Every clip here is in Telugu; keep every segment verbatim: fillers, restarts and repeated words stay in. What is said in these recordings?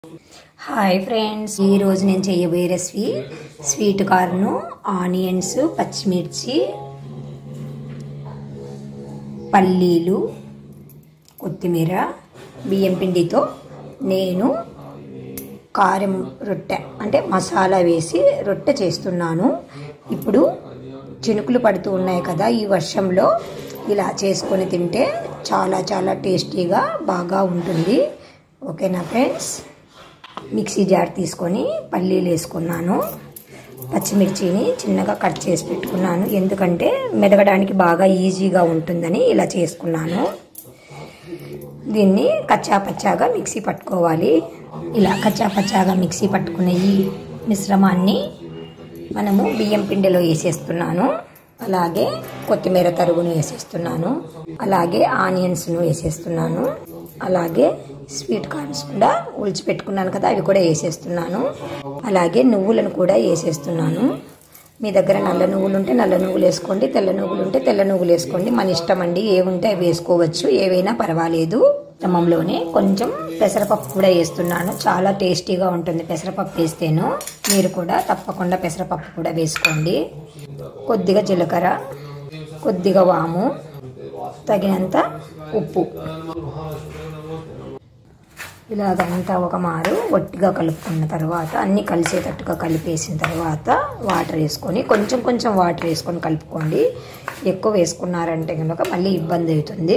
హాయ్ ఫ్రెండ్స్, ఈరోజు నేను చేయబోయే రెసిపీ స్వీట్ కార్న్, ఆనియన్స్, పచ్చిమిర్చి, పల్లీలు, కొత్తిమీర, బియ్యం పిండితో నేను కారం రొట్టె అంటే మసాలా వేసి రొట్టె చేస్తున్నాను. ఇప్పుడు చినుకులు పడుతూ ఉన్నాయి కదా, ఈ వర్షంలో ఇలా చేసుకొని తింటే చాలా చాలా టేస్టీగా బాగా ఉంటుంది. ఓకేనా ఫ్రెండ్స్, మిక్సీ జార్ తీసుకొని పల్లీలు వేసుకున్నాను. పచ్చిమిర్చిని చిన్నగా కట్ చేసి పెట్టుకున్నాను, ఎందుకంటే మెదగడానికి బాగా ఈజీగా ఉంటుందని ఇలా చేసుకున్నాను. దీన్ని కచ్చా పచ్చాగా మిక్సీ పట్టుకోవాలి. ఇలా కచ్చా పచ్చాగా మిక్సీ పట్టుకున్న ఈ మిశ్రమాన్ని మనము బియ్యం పిండిలో వేసేస్తున్నాను. అలాగే కొత్తిమీర తరుగును వేసేస్తున్నాను. అలాగే ఆనియన్స్ను వేసేస్తున్నాను. అలాగే స్వీట్ కార్న్స్ కూడా ఉల్చి పెట్టుకున్నాను కదా, అవి కూడా వేసేస్తున్నాను. అలాగే నువ్వులను కూడా వేసేస్తున్నాను. మీ దగ్గర నల్ల నువ్వులు ఉంటే నల్ల నువ్వులు వేసుకోండి, తెల్ల నువ్వులు ఉంటే తెల్ల నువ్వులు వేసుకోండి. మన ఇష్టం అండి, ఏముంటే అవి వేసుకోవచ్చు, ఏవైనా పర్వాలేదు. క్రమంలోనే కొంచెం పెసరపప్పు కూడా వేస్తున్నాను. చాలా టేస్టీగా ఉంటుంది పెసరపప్పు వేస్తేను. మీరు కూడా తప్పకుండా పెసరపప్పు కూడా వేసుకోండి. కొద్దిగా జీలకర్ర, కొద్దిగా వాము, తగినంత ఉప్పు. ఇలాగంతా ఒక మారు ఒట్టిగా కలుపుకున్న తర్వాత అన్నీ కలిసేటట్టుగా కలిపేసిన తర్వాత వాటర్ వేసుకొని కొంచెం కొంచెం వాటర్ వేసుకొని కలుపుకోండి. ఎక్కువ వేసుకున్నారంటే కనుక మళ్ళీ ఇబ్బంది అవుతుంది.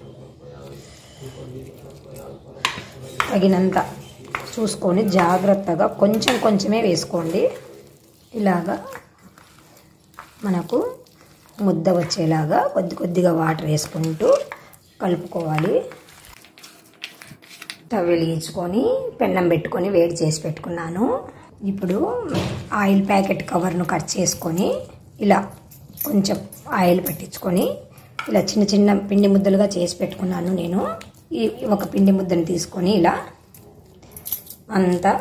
తగినంత చూసుకొని జాగ్రత్తగా కొంచెం కొంచెమే వేసుకోండి. ఇలాగా మనకు ముద్ద వచ్చేలాగా కొద్ది కొద్దిగా వాటర్ వేసుకుంటూ కలుపుకోవాలి. స్టవ్ వెలిగించుకొని పెన్నం పెట్టుకొని వేడి చేసి పెట్టుకున్నాను. ఇప్పుడు ఆయిల్ ప్యాకెట్ కవర్ను కట్ చేసుకొని ఇలా కొంచెం ఆయిల్ పట్టించుకొని ఇలా చిన్న చిన్న పిండి ముద్దలుగా చేసి పెట్టుకున్నాను. నేను ఈ ఒక పిండి ముద్దను తీసుకొని ఇలా అంతా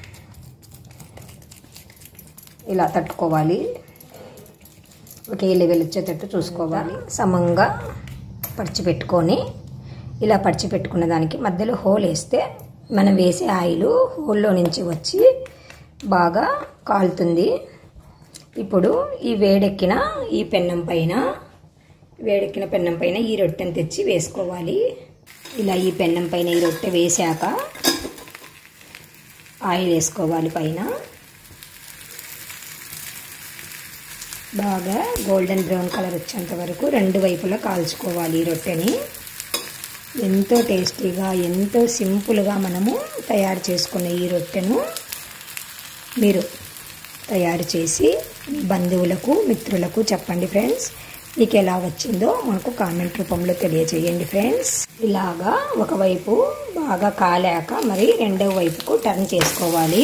ఇలా తట్టుకోవాలి. ఒకే లెవెల్ వచ్చేటట్టు చూసుకోవాలి. సమంగా పడిచి పెట్టుకొని ఇలా పడిచి పెట్టుకున్న దానికి మధ్యలో హోల్ వేస్తే మనం వేసే ఆయిల్ హోల్లో నుంచి వచ్చి బాగా కాలుతుంది. ఇప్పుడు ఈ వేడెక్కిన ఈ పెన్నం పైన వేడెక్కిన పెన్నం పైన ఈ రొట్టెను తెచ్చి వేసుకోవాలి. ఇలా ఈ పెన్నం పైన ఈ రొట్టె వేసాక ఆయిల్ వేసుకోవాలి. పైన బాగా గోల్డెన్ బ్రౌన్ కలర్ వచ్చేంత వరకు రెండు వైపులా కాల్చుకోవాలి ఈ రొట్టెని. ఎంతో టేస్టీగా, ఎంతో సింపుల్గా మనము తయారు చేసుకున్న ఈ రొట్టెను మీరు తయారు చేసి మీ బంధువులకు, మిత్రులకు చెప్పండి ఫ్రెండ్స్. మీకు ఎలా వచ్చిందో మనకు కామెంట్ రూపంలో తెలియజేయండి ఫ్రెండ్స్. ఇలాగా ఒకవైపు బాగా కాలాక మరి రెండవ వైపుకు టర్న్ చేసుకోవాలి.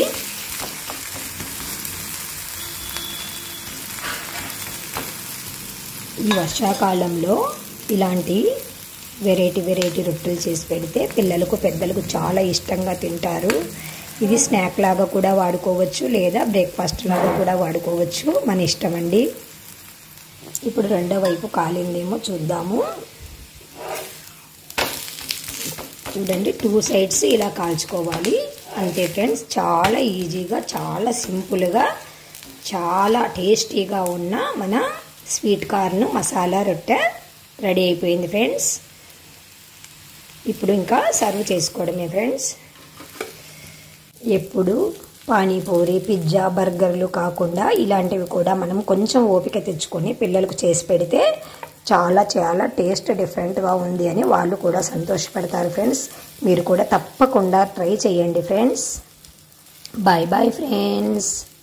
ఈ వర్షాకాలంలో ఇలాంటి వెరైటీ వెరైటీ రొట్టెలు చేసి పెడితే పిల్లలకు, పెద్దలకు చాలా ఇష్టంగా తింటారు. ఇది స్నాక్ లాగా కూడా వాడుకోవచ్చు, లేదా బ్రేక్ఫాస్ట్ లాగా కూడా వాడుకోవచ్చు, మన ఇష్టం అండి. ఇప్పుడు రెండో వైపు కాలిందేమో చూద్దాము. చూడండి, టూ సైడ్స్ ఇలా కాల్చుకోవాలి. అంతే ఫ్రెండ్స్, చాలా ఈజీగా, చాలా సింపుల్గా, చాలా టేస్టీగా ఉన్న మన స్వీట్ కార్న్ మసాలా రొట్టె రెడీ అయిపోయింది ఫ్రెండ్స్. ఇప్పుడు ఇంకా సర్వ్ చేసుకోవడమే ఫ్రెండ్స్. ఎప్పుడు పానీపూరి, పిజ్జా, బర్గర్లు కాకుండా ఇలాంటివి కూడా మనం కొంచెం ఓపిక తెచ్చుకొని పిల్లలకు చేసి పెడితే చాలా చాలా టేస్ట్ డిఫరెంట్గా ఉంది అని వాళ్ళు కూడా సంతోషపడతారు ఫ్రెండ్స్. మీరు కూడా తప్పకుండా ట్రై చేయండి ఫ్రెండ్స్. Bye bye friends.